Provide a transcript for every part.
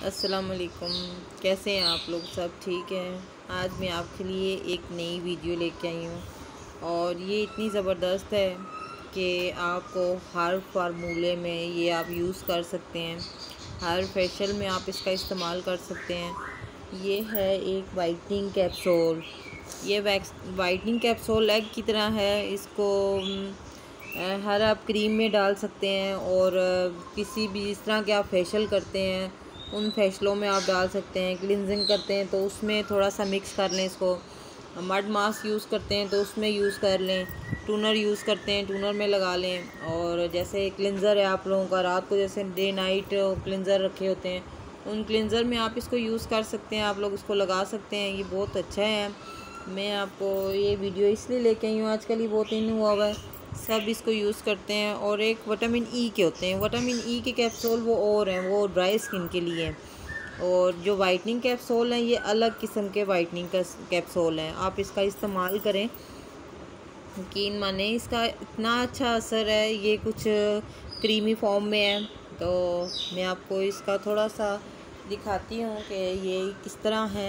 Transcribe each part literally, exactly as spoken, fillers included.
अस्सलाम वालेकुम। कैसे हैं आप लोग? सब ठीक हैं। आज मैं आपके लिए एक नई वीडियो लेके आई हूँ और ये इतनी ज़बरदस्त है कि आपको हर फार्मूले में ये आप यूज़ कर सकते हैं, हर फेशियल में आप इसका इस्तेमाल कर सकते हैं। ये है एक वाइटनिंग कैप्सूल। ये वैक्स वाइटनिंग कैप्सूल एग की तरह है। इसको हर आप क्रीम में डाल सकते हैं और किसी भी जिस तरह के आप फेशियल करते हैं उन फेशलों में आप डाल सकते हैं। क्लिनजिंग करते हैं तो उसमें थोड़ा सा मिक्स कर लें इसको। मड मास्क यूज़ करते हैं तो उसमें यूज़ कर लें। टूनर यूज़ करते हैं, टूनर में लगा लें। और जैसे क्लिनज़र है आप लोगों का, रात को जैसे डे नाइट क्लिनज़र रखे होते हैं, उन क्लिनज़र में आप इसको यूज़ कर सकते हैं। आप लोग इसको लगा सकते हैं। ये बहुत अच्छा है। मैं आपको ये वीडियो इसलिए लेके आई हूँ, आजकल ये बहुत इन हुआ हुआ है, सब इसको यूज़ करते हैं। और एक विटामिन ई के होते हैं, विटामिन ई के कैप्सूल वो और हैं, वो ड्राई स्किन के लिए हैं। और जो वाइटनिंग कैप्सूल हैं ये अलग किस्म के वाइटनिंग कैप्सूल हैं। आप इसका इस्तेमाल करें, यकीन माने इसका इतना अच्छा असर है। ये कुछ क्रीमी फॉर्म में है तो मैं आपको इसका थोड़ा सा दिखाती हूँ कि ये किस तरह है।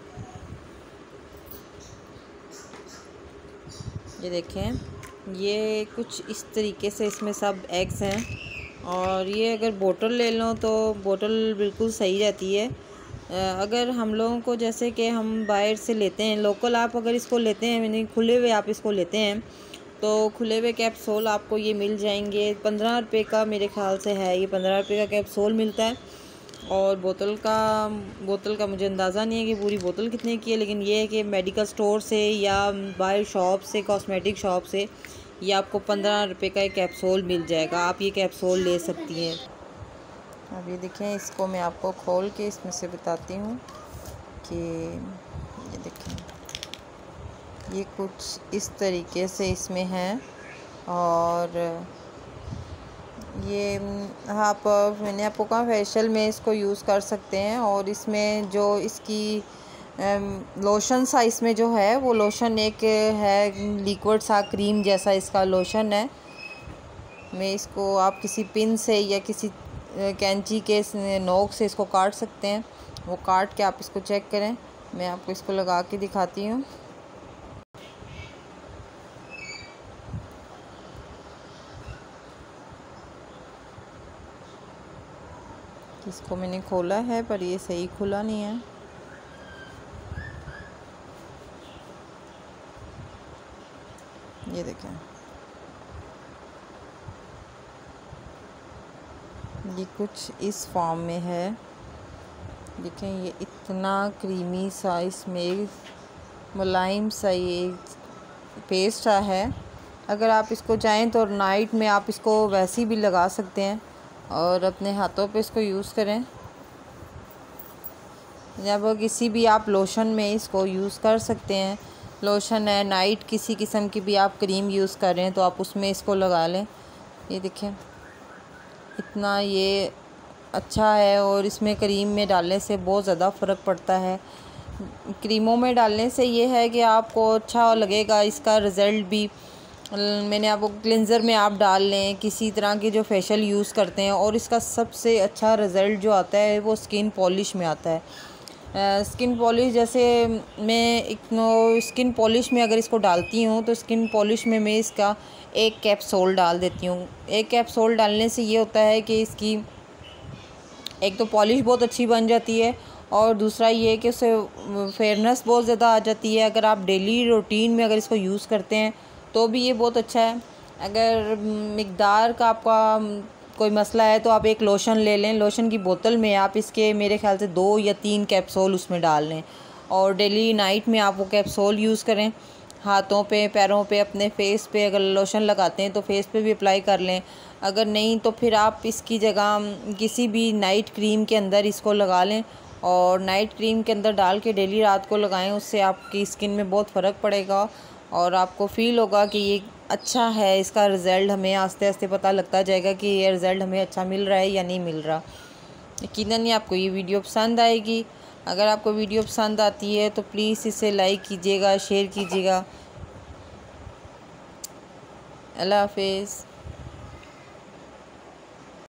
ये देखें, ये कुछ इस तरीके से इसमें सब एग्स हैं। और ये अगर बोतल ले लो तो बोतल बिल्कुल सही रहती है। अगर हम लोगों को जैसे कि हम बाहर से लेते हैं लोकल, आप अगर इसको लेते हैं यानी खुले हुए आप इसको लेते हैं तो खुले हुए कैप्सूल आपको ये मिल जाएंगे। पंद्रह रुपये का मेरे ख्याल से है, ये पंद्रह रुपये का कैप्सूल मिलता है। और बोतल का बोतल का मुझे अंदाज़ा नहीं है कि पूरी बोतल कितने की है, लेकिन ये है कि मेडिकल स्टोर से या बाहर शॉप से, कॉस्मेटिक शॉप से ये आपको पंद्रह रुपये का एक कैप्सूल मिल जाएगा। आप ये कैप्सूल ले सकती हैं। अब ये देखें, इसको मैं आपको खोल के इसमें से बताती हूँ कि ये देखें, ये कुछ इस तरीके से इसमें है। और ये आप मैंने आपको कहा फेशियल में इसको यूज़ कर सकते हैं। और इसमें जो इसकी लोशन सा इसमें जो है वो लोशन एक है लिक्विड सा क्रीम जैसा इसका लोशन है। मैं इसको आप किसी पिन से या किसी कैंची के नोक से इसको काट सकते हैं। वो काट के आप इसको चेक करें। मैं आपको इसको लगा के दिखाती हूँ। इसको मैंने खोला है पर ये सही खुला नहीं है। ये देखें, ये कुछ इस फॉर्म में है। देखें, ये इतना क्रीमी सा इसमें मुलायम सा ये पेस्ट सा है। अगर आप इसको चाहें तो नाइट में आप इसको वैसे भी लगा सकते हैं और अपने हाथों पे इसको यूज़ करें। जब किसी भी आप लोशन में इसको यूज़ कर सकते हैं। लोशन है, नाइट किसी किस्म की भी आप क्रीम यूज़ कर रहे हैं तो आप उसमें इसको लगा लें। ये देखें, इतना ये अच्छा है। और इसमें क्रीम में डालने से बहुत ज़्यादा फ़र्क पड़ता है। क्रीमों में डालने से ये है कि आपको अच्छा लगेगा, इसका रिज़ल्ट भी। मैंने आपको क्लिनज़र में आप डाल लें किसी तरह के जो फेशियल यूज़ करते हैं, और इसका सबसे अच्छा रिज़ल्ट जो आता है वो स्किन पॉलिश में आता है। स्किन पॉलिश जैसे मैं एक स्किन पॉलिश में अगर इसको डालती हूँ तो स्किन पॉलिश में मैं इसका एक कैप्सूल डाल देती हूँ। एक कैप्सूल डालने से ये होता है कि इसकी एक तो पॉलिश बहुत अच्छी बन जाती है और दूसरा ये कि उससे फेयरनेस बहुत ज़्यादा आ जाती है। अगर आप डेली रूटीन में अगर इसको यूज़ करते हैं तो भी ये बहुत अच्छा है। अगर मिकदार का आपका कोई मसला है तो आप एक लोशन ले लें। लोशन की बोतल में आप इसके मेरे ख्याल से दो या तीन कैप्सूल उसमें डाल लें और डेली नाइट में आप वो कैप्सूल यूज़ करें। हाथों पे, पैरों पे, अपने फेस पे अगर लोशन लगाते हैं तो फेस पे भी अप्लाई कर लें। अगर नहीं तो फिर आप इसकी जगह किसी भी नाइट क्रीम के अंदर इसको लगा लें और नाइट क्रीम के अंदर डाल के डेली रात को लगाएं। उससे आपकी स्किन में बहुत फ़र्क पड़ेगा और आपको फ़ील होगा कि ये अच्छा है। इसका रिज़ल्ट हमें आस्ते आस्ते पता लगता जाएगा कि ये रिज़ल्ट हमें अच्छा मिल रहा है या नहीं मिल रहा। यकीनन आपको ये वीडियो पसंद आएगी। अगर आपको वीडियो पसंद आती है तो प्लीज़ इसे लाइक कीजिएगा, शेयर कीजिएगा। अल्लाह हाफ़िज़।